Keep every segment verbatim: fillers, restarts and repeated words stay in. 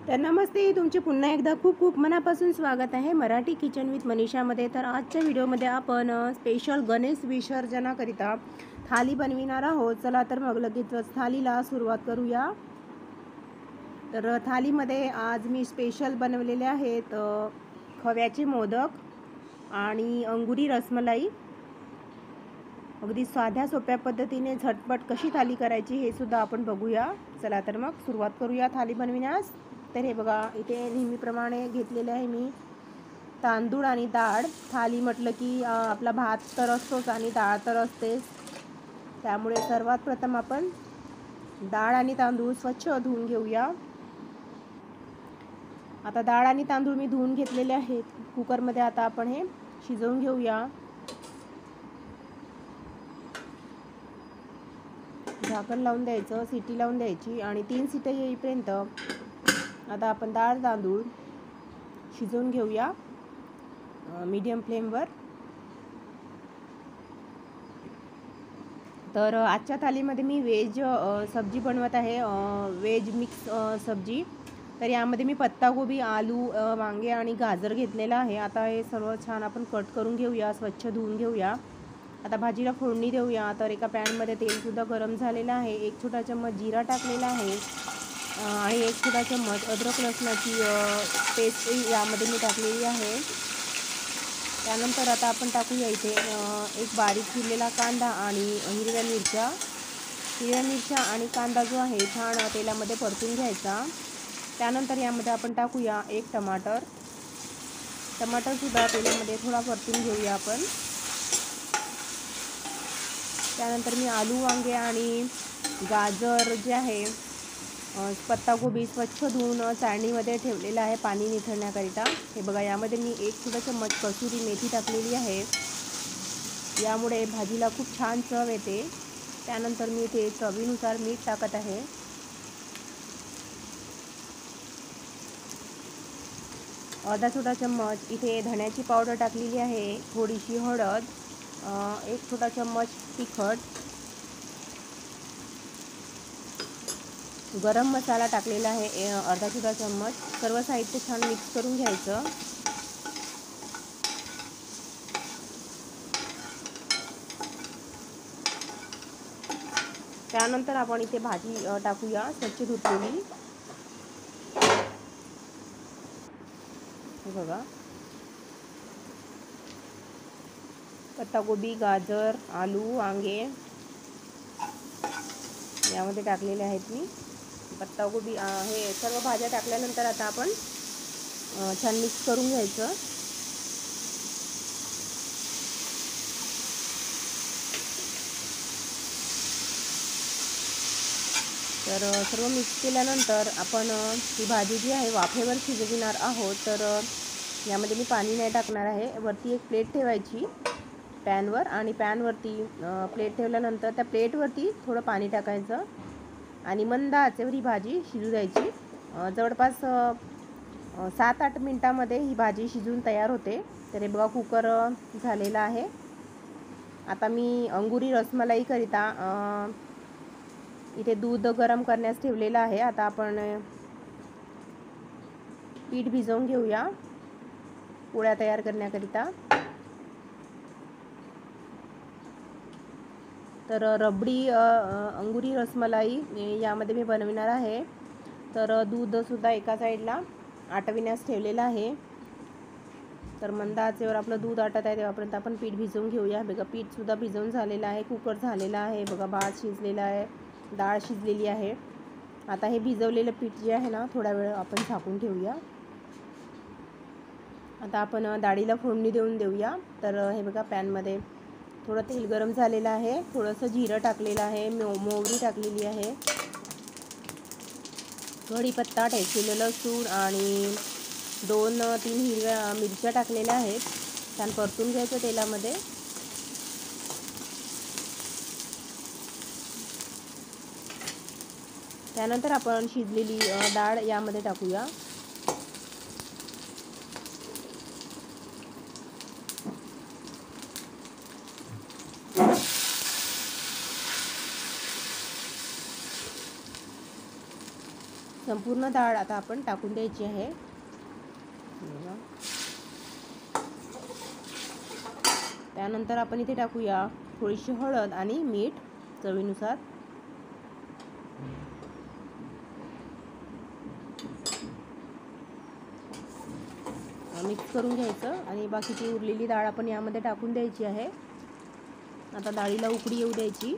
तर नमस्ते, तुमचे पुन्हा एकदा खूप खूप मनापासून स्वागत आहे मराठी किचन विथ मनीषामध्ये। तर आजच्या व्हिडिओमध्ये आपण स्पेशल गणेश विसर्जनाकरिता थाली बनविणार आहोत। चला तर मग लगेचच थालीला सुरुवात करूया। तर थालीमध्ये आज मी स्पेशल बनवलेले आहेत खव्याचे मोदक आणि अंगुरी रसमलाई। अगदी साध्या सोप्या पद्धतीने झटपट कशी थाली करायची हे सुद्धा आपण बघूया। चला तर मग सुरुवात करूया थाली बनविण्यास। तर हे बघा, इथे नेहमीप्रमाणे घेतलेले आहे मी तांदूळ आणि डाळ। थाली म्हटलं की आपला भात तर असतोच आणि डाळ तर असतेच, त्यामुळे सर्वात प्रथम आपण डाळ आणि तांदूळ स्वच्छ धुवून घेऊया। आता डाळ आणि तांदूळ मी धुवून घेतलेले आहेत। कुकरमध्ये आता आपण हे शिजवून घेऊया। झाकण लावून द्यायचं, सिटी लावून द्यायची आणि तीन सिटी येईपर्यंत आता आपण डाळ तांदूळ शिजवून घेऊया मीडियम फ्लेमवर। तर आजच्या थालीमध्ये मी वेज सब्जी बनवत आहे, वेज मिक्स सब्जी। तर यामध्ये मी पत्तागोबी, आलू, वांगे आणि गाजर घेतलेला आहे। आता हे सर्व छान आपण कट करून घेऊया, स्वच्छ धुवून घेऊया। आता भाजीला फोडणी देऊया। तर एका पॅनमध्ये तेलसुद्धा गरम झालेलं आहे। एक छोटा चम्मच जिरा टाकलेला आहे आणि एक छोटा चम्मच अद्रक लसणाची पेस्ट यामध्ये मी टाकलेली आहे। त्यानंतर आता आपण टाकूया इथे एक बारीक चिरलेला कांदा आणि हिरव्या मिरच्या। हिरव्या मिरच्या आणि कांदा जो आहे छान तेलामध्ये परतून घ्यायचा। त्यानंतर यामध्ये आपण टाकूया एक टमाटर। टमाटरसुद्धा तेलामध्ये थोडा परतून घेऊया आपण। त्यानंतर मी आलू, वांगे आणि गाजर जे आहे, पत्तागोबी स्वच्छ धुवून चाळणीमध्ये ठेवलेला आहे पाणी निथळण्याकरिता। हे बघा, यामध्ये मी एक छोटा चम्मच कसुरी मेथी टाकलेली आहे, यामुळे भाजीला खूप छान चव येते। त्यानंतर मी इथे चवीनुसार मीठ टाकत आहे। अर्धा छोटा चम्मच इथे धण्याची पावडर टाकलेली आहे, थोडीशी हळद, एक छोटा चम्मच तिखट, गरम मसाला टाकलेला आहे अर्धा छोटा चम्मच। सर्व साहित्य छान मिक्स करून घ्यायचं। त्यानंतर आपण इथे भाजी टाकूया स्वच्छ धुतलेली। हे बघा, पत्तागोबी, गाजर, आलू, वांगे यामध्ये टाकलेले आहेत मी। पत्तागोबी हे सर्व भाज्या टाकल्यानंतर आता आपण छान मिक्स करून घ्यायचं। तर सर्व मिक्स केल्यानंतर आपण ही भाजी जी आहे वाफेवर शिजविणार आहोत। तर यामध्ये मी पाणी नाही टाकणार आहे। वरती एक प्लेट ठेवायची पॅनवर आणि पॅनवरती प्लेट ठेवल्यानंतर त्या प्लेटवरती थोडं पाणी टाकायचं आणि मंद आचेवर ही भाजी शिजू द्यायची। जवळपास सात आठ मिनटामध्ये ही भाजी शिजून तयार होते। तर हे बघा, कुकर झालेला आहे। आता मी अंगुरी रसमलाईकरिता इथे दूध गरम करण्यास ठेवलेलं आहे। आता आपण पीठ भिजवून घेऊया पोळ्या तयार करण्याकरिता। तर रबडी अंगुरी रसमलाई यामध्ये मी बनविणार आहे। तर दूधसुद्धा एका साईडला आटविण्यास ठेवलेलं आहे। तर मंद आचेवर आपलं दूध आटत आहे तेव्हापर्यंत आपण पीठ भिजवून घेऊया। बघा, पीठसुद्धा भिजवून झालेलं आहे, कुकर झालेला आहे। बघा, भात शिजलेला आहे, डाळ शिजलेली आहे। आता हे भिजवलेलं पीठ जे आहे ना, थोडा वेळ आपण झाकून ठेवूया। आता आपण डाळीला फोडणी देऊन देऊया। तर हे बघा, पॅनमध्ये थोडं तेल गरम झालेलं आहे, थोडंसं जिरं टाकलेलं आहे, मो मोहरी टाकलेली आहे, कढीपत्ता, ठेचलेलं लसूण आणि दोन तीन हिरव्या मिरच्या टाकलेल्या आहेत। छान परतून घ्यायचं तेलामध्ये। त्यानंतर आपण शिजलेली डाळ यामध्ये टाकूया। संपूर्ण डाळ आता आपण टाकून द्यायची आहे. त्यानंतर आपण इथे टाकूया थोडीशी हळद आणि मीठ चवीनुसार. मिक्स करून घ्यायचं आणि बाकीची उरलेली डाळ आपण यामध्ये टाकून द्यायची आहे. आता डाळीला उकळी येऊ द्यायची.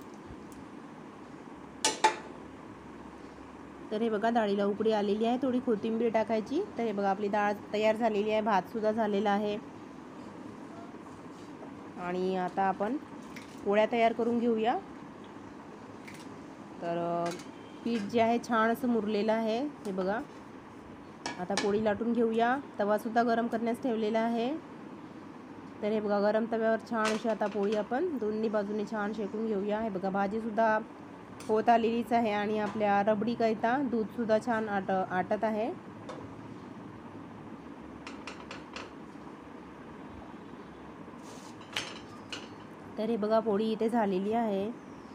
तर हे बघा डाळीला उकळी आलेली आहे. थोडी कोथिंबीर टाकायची. तर हे बघा आपली डाळ तयार झालेली आहे. भात सुद्धा झालेला आहे. आणि आता आपण पोळ्या तयार करून घेऊया. तर पीठ जे आहे छान असं मुरलेलं आहे. हे बघा आता पोळी लाटून घेऊया. तवा सुद्धा गरम करण्यास ठेवलेला आहे. तर हे बघा गरम तव्यावर छान अशी आता पोळी आपण दोन्ही बाजूने छान शेकून घेऊया. हे बघा भाजी सुद्धा होत आलेलीच आहे आणि आपल्या रबडी करिता दूध सुद्धा छान आट आटत आहे. तर हे बघा पोळी इथे झालेली आहे.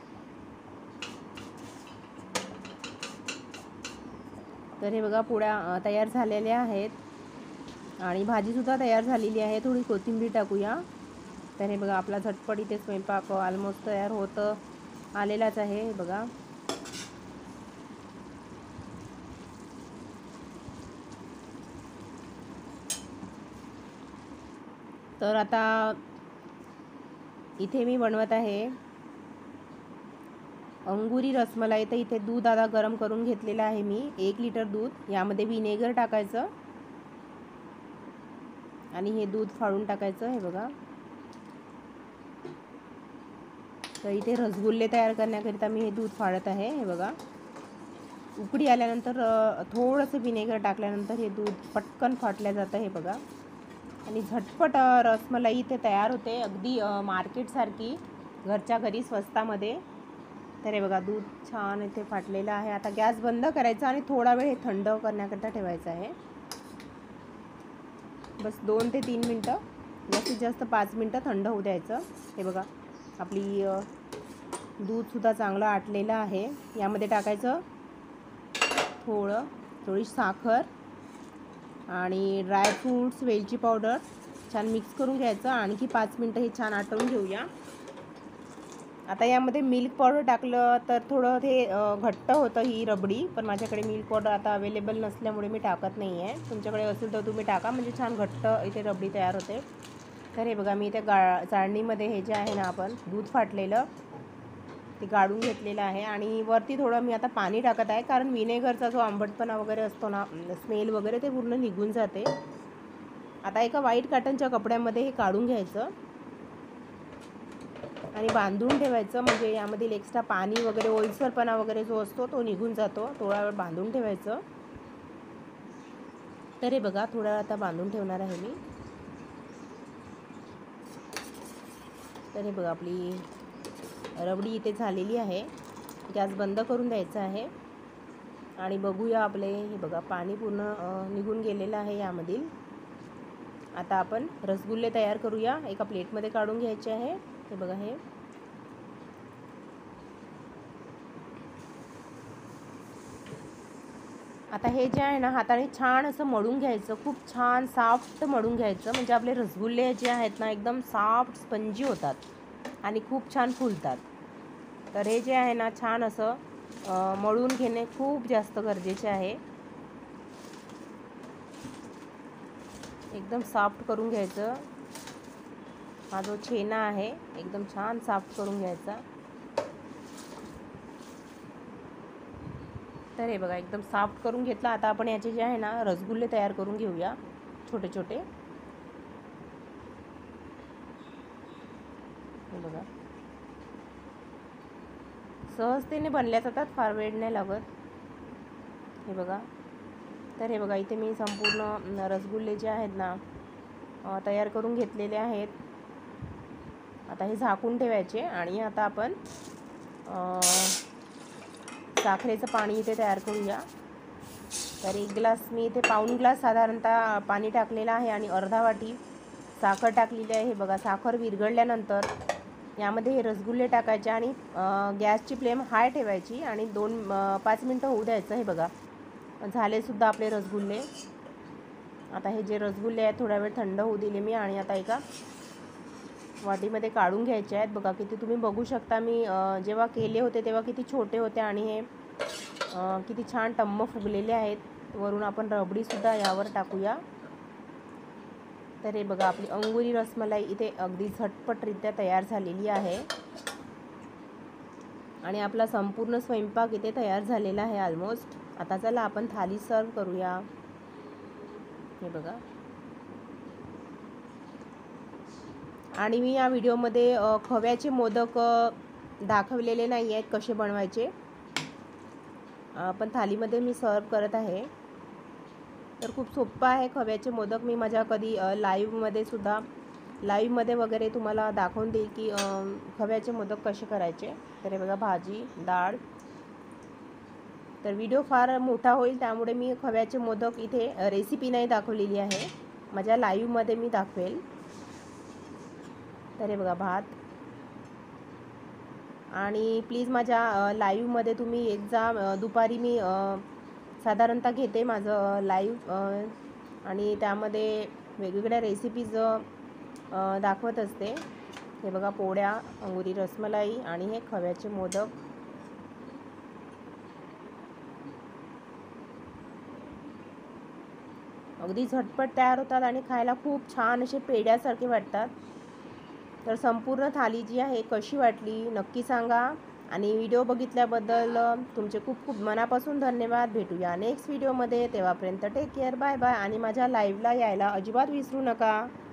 तर हे बघा पोळ्या तयार झालेल्या आहेत आणि भाजी सुद्धा तयार झालेली आहे. थोडी कोथिंबीर टाकूया. तर हे बघा आपला झटपट इथे स्वयंपाक ऑलमोस्ट तयार होत आलेलाच आहे. हे बघा तर आता इथे मी बनवत आहे अंगुरी रसमलाई. तर इथे दूध आता गरम करून घेतलेलं आहे मी. एक लिटर दूध. यामध्ये विनेगर टाकायचं आणि हे दूध फाडून टाकायचं. हे बघा तर इथे रसगुल्ले तयार करण्याकरिता मी हे दूध फाडत आहे. हे बघा उकळी आल्यानंतर थोडंसं विनेगर टाकल्यानंतर हे दूध पटकन फाटल्या जातं. हे बघा आणि झटपट रसमलाई इथे तयार होते. अगदी मार्केटसारखी घरच्या घरी स्वस्तामध्ये. तर हे बघा दूध छान इथे फाटलेलं आहे. आता गॅस बंद करायचा आणि थोडा वेळ हे थंड करण्याकरता ठेवायचं आहे. बस दोन ते तीन मिनटं, जास्तीत जास्त पाच मिनटं थंड होऊ द्यायचं. हे बघा आपली दूधसुद्धा चांगलं आटलेलं आहे. यामध्ये टाकायचं थोडं थोडी साखर आणि ड्रायफ्रूट्स, वेलची पावडर छान मिक्स करून घ्यायचं. आणखी पाच मिनटं हे छान आटवून घेऊया. आता यामध्ये मिल्क पावडर टाकलं तर थोडं ते घट्ट होतं ही रबडी, पण माझ्याकडे मिल्क पावडर आता अवेलेबल नसल्यामुळे मी टाकत नाही आहे. तुमच्याकडे असेल तर तुम्ही टाका, म्हणजे छान घट्ट इथे रबडी तयार होते. तर हे बघा मी इथे गा चाळणीमध्ये हे जे आहे ना आपण दूध फाटलेलं ते गाळून घेतलेलं आहे आणि वरती थोडं मी आता पाणी टाकत आहे, कारण विनेगरचा जो आंबटपणा वगैरे असतो ना, स्मेल वगैरे ते पूर्ण निघून जाते. आता एका व्हाईट कॉटनच्या कपड्यामध्ये हे काढून घ्यायचं आणि बांधून ठेवायचं, म्हणजे यामधील एक्स्ट्रा पाणी वगैरे ओलसरपणा वगैरे जो असतो तो निघून जातो. थोडा वेळ बांधून ठेवायचं. तर हे बघा थोडा वेळ आता बांधून ठेवणार आहे मी. तर हे बघा आपली रबडी इथे झालेली आहे. गॅस बंद करून द्यायचा आहे आणि बघूया आपले हे बघा पाणी पूर्ण निघून गेलेलं आहे यामधील. आता आपण रसगुल्ले तयार करूया. एका प्लेटमध्ये काढून घ्यायचे आहे. हे बघा हे आता हे जे आहे ना हाताने छान असं मळून घ्यायचं. खूप छान सॉफ्ट मळून घ्यायचं, म्हणजे आपले रसगुल्ले जे आहेत ना एकदम सॉफ्ट स्पंजी होतात आणि खूप छान फुलतात. तर हे जे आहे ना छान असं मळून घेणे खूप जास्त गरजेचे आहे. एकदम सॉफ्ट करून घ्यायचं. हा जो छेना आहे एकदम छान सॉफ्ट करून घ्यायचा. तर हे बघा एकदम सॉफ्ट करून घेतला. आता आपण याचे जे आहे ना रसगुल्ले तयार करून घेऊया छोटे छोटे. हे बघा सहजतेने बनल्या जातात, फार वेळ नाही लागत. हे बघा तर हे बघा इथे मी संपूर्ण रसगुल्ले जे आहेत ना तयार करून घेतलेले आहेत. आता हे झाकून ठेवायचे आणि आता आपण साखरेचं पाणी इथे तयार करूया. तर एक ग्लास मी इथे पाऊण ग्लास साधारणतः पाणी टाकलेलं आहे आणि अर्धा वाटी साखर टाकलेली आहे. हे बघा साखर विरघळल्यानंतर यामध्ये हे रसगुल्ले टाकायचे आणि गॅसची फ्लेम हाय ठेवायची आणि दोन पाच मिनटं होऊ द्यायचं. हे बघा झालेसुद्धा आपले रसगुल्ले. आता हे जे रसगुल्ले आहेत थोडा वेळ थंड होऊ दिले मी आणि आता एका वाटीमध्ये काढून घ्यायचे आहेत. बघा किती तुम्ही बघू शकता, मी जेव्हा केले होते तेव्हा किती छोटे होते आणि हे किती छान टम्म फुगलेले आहेत. वरून आपण रबडीसुद्धा यावर टाकूया. तर हे बघा आपली अंगुरी रसमलाई इथे अगदी झटपटरित्या तयार झालेली आहे आणि आपला संपूर्ण स्वयंपाक इथे तयार झालेला आहे ऑलमोस्ट. आता चला आपण थाली सर्व करूया. हे बघा, आणि मी या व्हिडिओमध्ये खव्याचे मोदक दाखवलेले नाही आहेत कसे बनवायचे, पण थालीमध्ये मी सर्व करत आहे. तर खूप सोपं आहे खव्याचे मोदक. मी माझ्या कधी लाईव्हमध्ये सुद्धा लाईव्हमध्ये वगैरे तुम्हाला दाखवून देईल की खव्याचे मोदक कसे करायचे. तर हे बघा भाजी डाळ. तर व्हिडिओ फार मोठा होईल त्यामुळे मी खव्याचे मोदक इथे रेसिपी नाही दाखवलेली आहे, माझ्या लाईव्हमध्ये मी दाखवेल. तर हे बघा भात. आणि प्लीज माझ्या लाईव्हमध्ये तुम्ही एक जा. दुपारी मी साधारणतः घेते माझं लाईव्ह आणि त्यामध्ये वेगवेगळ्या रेसिपीज दाखवत असते. हे बघा पोळ्या, अंगुरी रसमलाई आणि हे खव्याचे मोदक. अगदी झटपट तयार होतात आणि खायला खूप छान असे पेढ्यासारखे वाटतात. तर संपूर्ण थाली जी आहे कशी वाटली नक्की सांगा आणि व्हिडिओ बघितल्याबद्दल तुमचे खूप खूप मनापासून धन्यवाद. भेटूया नेक्स्ट व्हिडिओमध्ये, तेव्हापर्यंत टेक केअर, बाय बाय. आणि माझ्या लाईव्हला यायला अजिबात विसरू नका.